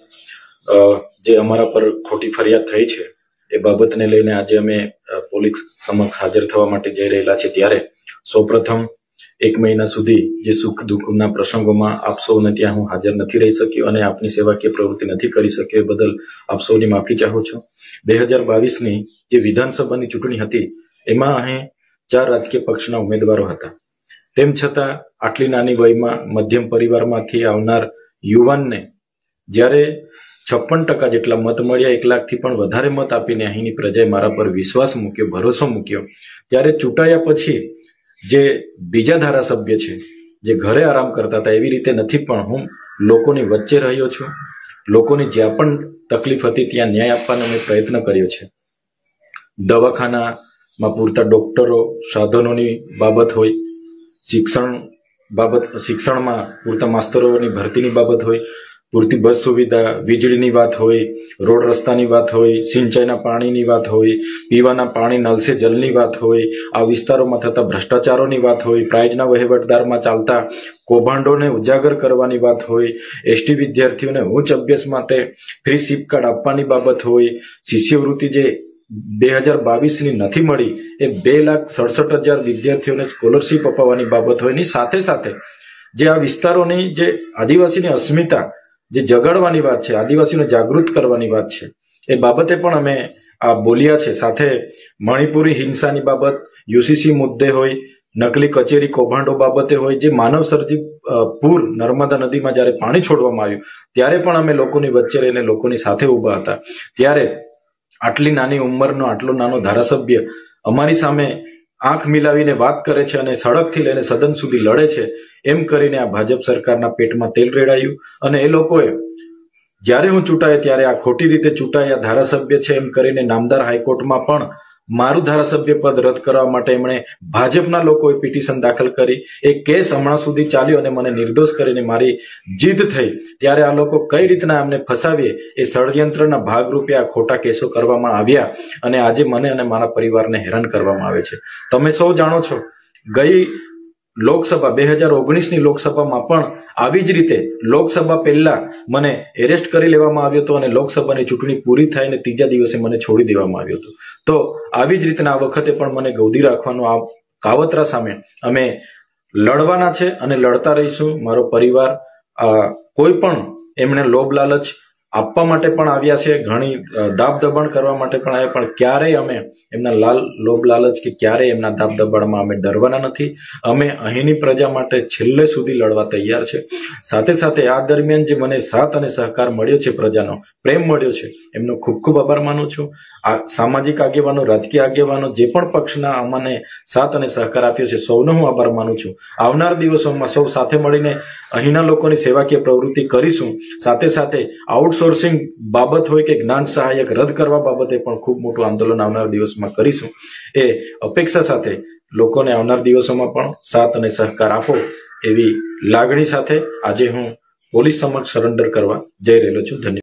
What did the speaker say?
જે અમારા પર ખોટી ફરિયાદ થઈ છે એ બાબતને લઈને આજે અમે પોલીસ સમક્ષ હાજર થવા માટે જઈ રહેલા છે। ત્યારે સૌપ્રથમ 1 મહિના સુધી જે સુખ દુઃખના પ્રસંગોમાં આપ સૌને ત્યાં હું હાજર નથી રહી શક્યો અને આપની સેવાકીય પ્રવૃત્તિ નથી કરી શક્યો, એ બદલ આપ સૌની માફી ચાહું છું। 2022ની જે વિધાનસભાની ચૂંટણી હતી એમાં અહીં 4 રાજકીય પક્ષના ઉમેદવારો હતા। તેમ છતાં આટલી નાની વયમાં મધ્યમ પરિવારમાંથી આવનાર યુવાનને જ્યારે 56% જેટલા મત મળ્યા, 1 લાખથી પણ વધારે મત આપીને અહીંની પ્રજાએ મારા પર વિશ્વાસ મૂક્યો, ભરોસો મૂક્યો, ત્યારે ચૂંટાયા પછી જે બીજા ધારાસભ્ય છે જે ઘરે આરામ કરતા હતા એવી રીતે નથી, પણ હું લોકોની વચ્ચે રહ્યો છું। લોકોની જ્યાં પણ તકલીફ હતી ત્યાં ન્યાય આપવાનો મેં પ્રયત્ન કર્યો છે। દવાખાનામાં પૂરતા ડોક્ટરો, સાધનોની બાબત હોય, શિક્ષણમાં પૂરતા માસ્તરોની ભરતીની બાબત હોય, પૂરતી બસ સુવિધા, વીજળીની વાત હોય, રોડ રસ્તાની વાત હોય, સિંચાઈના પાણીની વાત હોય, પીવાના પાણી નળ સે જલની વાત હોય, આ વિસ્તારોમાં થતા ભ્રષ્ટાચારોની વાત હોય, પ્રાઇઝના વહીવટદારમાં ચાલતા કૌભાંડોને ઉજાગર કરવાની વાત હોય, એસટી વિદ્યાર્થીઓને ઉચ્ચ અભ્યાસ માટે ફ્રી સિપ કાર્ડ આપવાની બાબત હોય, શિષ્યવૃત્તિ જે 2022ની નથી મળી એ 2,67,000 વિદ્યાર્થીઓને સ્કોલરશીપ અપાવવાની બાબત હોય, ની સાથે સાથે જે આ વિસ્તારોની જે આદિવાસીની અસ્મિતા જે જગાડવાની વાત છે, આદિવાસીઓને જાગૃત કરવાની વાત છે, એ બાબતે પણ અમે આ બોલ્યા છે। સાથે મણિપુરી હિંસાની બાબત, યુસીસી મુદ્દે હોય, નકલી કચેરી કૌભાંડો બાબતે હોય, જે માનવ સર્જિત પૂર નર્મદા નદીમાં જ્યારે પાણી છોડવામાં આવ્યું ત્યારે પણ અમે લોકોની વચ્ચે રહીને લોકોની સાથે ઊભા હતા। ત્યારે આટલી નાની ઉંમરનો આટલો નાનો ધારાસભ્ય અમારી સામે આંખ મિલાવીને વાત કરે છે અને સડકથી લઈને સદન સુધી લડે છે, એમ કરીને આ ભાજપ સરકારના પેટમાં તેલ રેડાયું। અને એ લોકોએ જ્યારે હું ચૂંટાયો ત્યારે આ ખોટી રીતે ચૂંટાયા ધારાસભ્ય છે એમ કરીને નામદાર હાઈકોર્ટમાં પણ મારું ધારાસભ્ય પદ રદ કરવા માટે એમણે ભાજપના લોકોએ પિટિશન દાખલ કરી। એ કેસ હમણાં સુધી ચાલ્યો અને મને નિર્દોષ કરીને મારી જીત થઈ। ત્યારે આ લોકો કઈ રીતના અમને ફસાવીએ એ ષડયંત્રના ભાગરૂપે આ ખોટા કેસો કરવામાં આવ્યા અને આજે મને અને મારા પરિવારને હેરાન કરવામાં આવે છે। તમે સૌ જાણો છો, ગઈ લોકસભા 2019ની લોકસભામાં પણ આવી જ રીતે લોકસભા પહેલા મને એરેસ્ટ કરી લેવામાં આવ્યો હતો અને લોકસભાની ચૂંટણી પૂરી થઈને 3જા દિવસે મને છોડી દેવામાં આવ્યો હતો। તો આવી જ રીતના આ વખતે પણ મને ગૌદી રાખવાનો આ કાવતરા સામે અમે લડવાના છે અને લડતા રહીશું। મારો પરિવાર કોઈ પણ એમણે લોભ લાલચ આપવા માટે પણ આવ્યા છે, ઘણી દાબ દબાણ કરવા માટે પણ આવ્યા, પણ ક્યારેય અમે એમના લોભ લાલચ કે ક્યારેય એમના દાબ દબાણમાં અમે ડરવાના નથી। અમે અહીંની પ્રજા માટે છેલ્લે સુધી લડવા તૈયાર છે। સાથે સાથે આ દરમિયાન જે મને સાથ અને સહકાર મળ્યો છે, પ્રજાનો પ્રેમ મળ્યો છે, એમનો ખૂબ ખૂબ આભાર માનું છું। આ સામાજિક આગેવાનો, રાજકીય આગેવાનો, જે પણ પક્ષના અમને સાથ અને સહકાર આપ્યો છે, સૌનો હું આભાર માનું છું। આવનાર દિવસોમાં સૌ સાથે મળીને અહીંના લોકોની સેવાકીય પ્રવૃત્તિ કરીશું। સાથે સાથે આઉટસોર્સિંગ બાબત હોય કે જ્ઞાન સહાયક રદ કરવા બાબતે પણ ખૂબ મોટું આંદોલન આવનાર દિવસમાં કરીશું। એ અપેક્ષા સાથે લોકોને આવનાર દિવસોમાં પણ સાથ અને સહકાર આપો એવી લાગણી સાથે આજે હું પોલીસ સમક્ષ સરેન્ડર કરવા જઈ રહેલો છું। ધન્યવાદ।